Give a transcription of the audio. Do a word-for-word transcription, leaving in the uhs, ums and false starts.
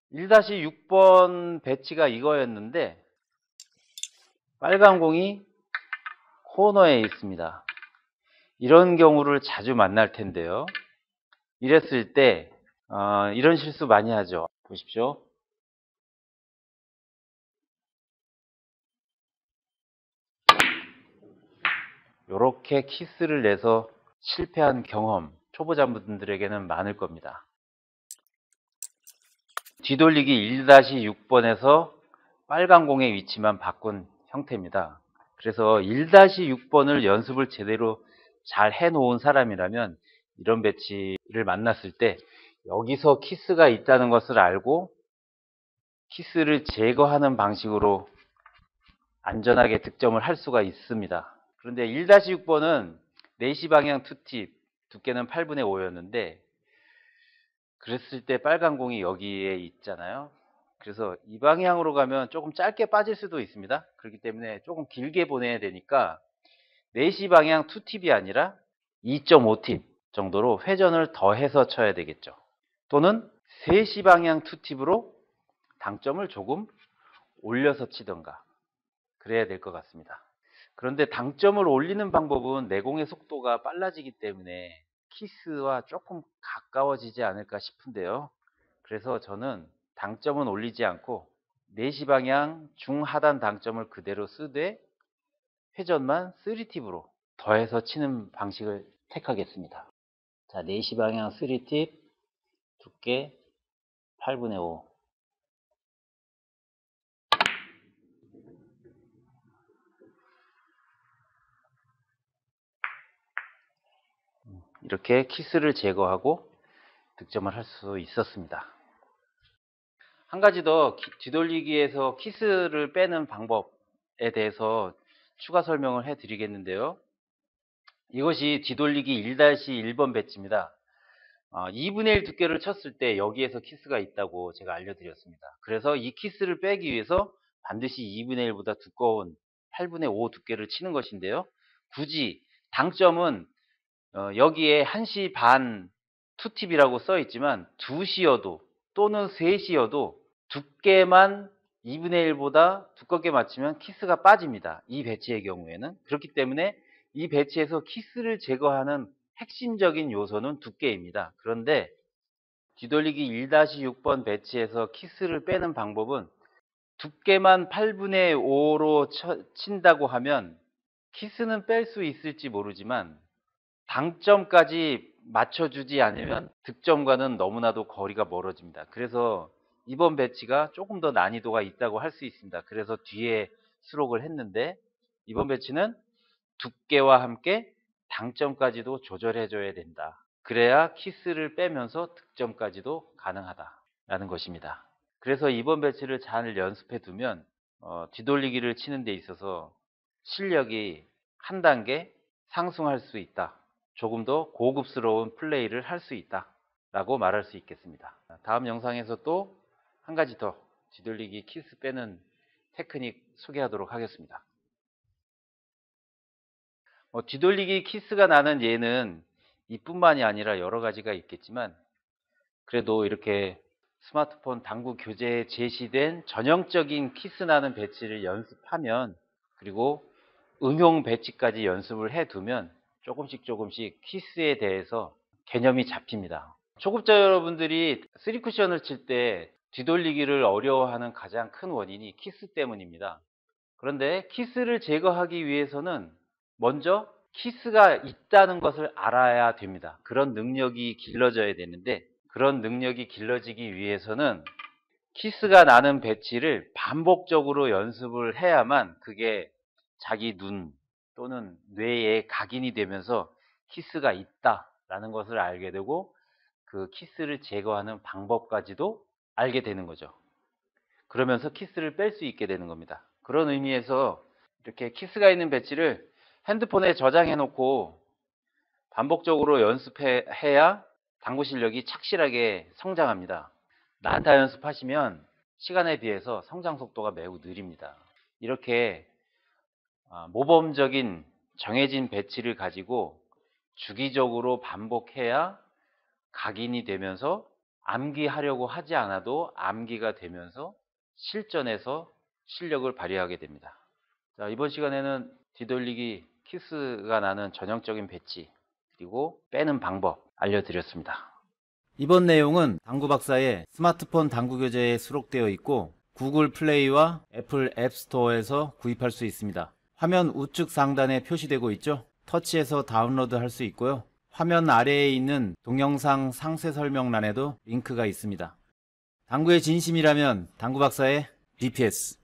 일 육 번 배치가 이거였는데 빨간 공이 코너에 있습니다. 이런 경우를 자주 만날 텐데요. 이랬을 때 어, 이런 실수 많이 하죠. 보십시오. 이렇게 키스를 내서 실패한 경험 초보자분들에게는 많을 겁니다. 뒤돌리기 일 육 번에서 빨간 공의 위치만 바꾼 형태입니다. 그래서 일 육 번을 연습을 제대로 잘 해놓은 사람이라면 이런 배치를 만났을 때 여기서 키스가 있다는 것을 알고 키스를 제거하는 방식으로 안전하게 득점을 할 수가 있습니다. 그런데 일 육 번은 네 시 방향 투팁, 두께는 팔분의 오였는데 그랬을 때 빨간 공이 여기에 있잖아요. 그래서 이 방향으로 가면 조금 짧게 빠질 수도 있습니다. 그렇기 때문에 조금 길게 보내야 되니까 네 시 방향 투팁이 아니라 이 점 오 팁 정도로 회전을 더해서 쳐야 되겠죠. 또는 세 시 방향 투팁으로 당점을 조금 올려서 치던가 그래야 될 것 같습니다. 그런데 당점을 올리는 방법은 내공의 속도가 빨라지기 때문에 키스와 조금 가까워지지 않을까 싶은데요. 그래서 저는 당점은 올리지 않고 네 시 방향 중하단 당점을 그대로 쓰되 회전만 삼 팁으로 더해서 치는 방식을 택하겠습니다. 자, 네 시 방향 삼 팁, 두께 팔분의 오. 이렇게 키스를 제거하고 득점을 할 수 있었습니다. 한 가지 더 뒤돌리기에서 키스를 빼는 방법에 대해서 추가 설명을 해 드리겠는데요. 이것이 뒤돌리기 일 일 번 배치입니다. 어, 이분의 일 두께를 쳤을 때 여기에서 키스가 있다고 제가 알려드렸습니다. 그래서 이 키스를 빼기 위해서 반드시 이분의 일보다 두꺼운 팔분의 오 두께를 치는 것인데요. 굳이 당점은 어, 여기에 한 시 반 투팁이라고 써 있지만 두 시여도 또는 세 시여도 두께만 이분의 일보다 두껍게 맞추면 키스가 빠집니다. 이 배치의 경우에는. 그렇기 때문에 이 배치에서 키스를 제거하는 핵심적인 요소는 두께입니다. 그런데 뒤돌리기 일 육 번 배치에서 키스를 빼는 방법은 두께만 팔분의 오로 친다고 하면 키스는 뺄 수 있을지 모르지만 당점까지 맞춰주지 않으면 득점과는 너무나도 거리가 멀어집니다. 그래서 이번 배치가 조금 더 난이도가 있다고 할 수 있습니다. 그래서 뒤에 수록을 했는데 이번 배치는 두께와 함께 당점까지도 조절해줘야 된다. 그래야 키스를 빼면서 득점까지도 가능하다라는 것입니다. 그래서 이번 배치를 잘 연습해 두면 어, 뒤돌리기를 치는 데 있어서 실력이 한 단계 상승할 수 있다. 조금 더 고급스러운 플레이를 할 수 있다 라고 말할 수 있겠습니다. 다음 영상에서 또 한 가지 더 뒤돌리기 키스 빼는 테크닉 소개하도록 하겠습니다. 어, 뒤돌리기 키스가 나는 예는 이뿐만이 아니라 여러 가지가 있겠지만 그래도 이렇게 스마트폰 당구 교재에 제시된 전형적인 키스 나는 배치를 연습하면 그리고 응용 배치까지 연습을 해두면 조금씩 조금씩 키스에 대해서 개념이 잡힙니다. 초급자 여러분들이 쓰리 쿠션을 칠 때 뒤돌리기를 어려워하는 가장 큰 원인이 키스 때문입니다. 그런데 키스를 제거하기 위해서는 먼저 키스가 있다는 것을 알아야 됩니다. 그런 능력이 길러져야 되는데 그런 능력이 길러지기 위해서는 키스가 나는 배치를 반복적으로 연습을 해야만 그게 자기 눈 또는 뇌에 각인이 되면서 키스가 있다라는 것을 알게 되고 그 키스를 제거하는 방법까지도 알게 되는 거죠. 그러면서 키스를 뺄 수 있게 되는 겁니다. 그런 의미에서 이렇게 키스가 있는 배치를 핸드폰에 저장해 놓고 반복적으로 연습해야 당구 실력이 착실하게 성장합니다. 난타 연습하시면 시간에 비해서 성장 속도가 매우 느립니다. 이렇게 모범적인 정해진 배치를 가지고 주기적으로 반복해야 각인이 되면서 암기하려고 하지 않아도 암기가 되면서 실전에서 실력을 발휘하게 됩니다. 자, 이번 시간에는 뒤돌리기 키스가 나는 전형적인 배치 그리고 빼는 방법 알려드렸습니다. 이번 내용은 당구 박사의 스마트폰 당구 교재에 수록되어 있고 구글 플레이와 애플 앱스토어에서 구입할 수 있습니다. 화면 우측 상단에 표시되고 있죠? 터치해서 다운로드 할 수 있고요. 화면 아래에 있는 동영상 상세 설명란에도 링크가 있습니다. 당구의 진심이라면 당구 박사의 지피에스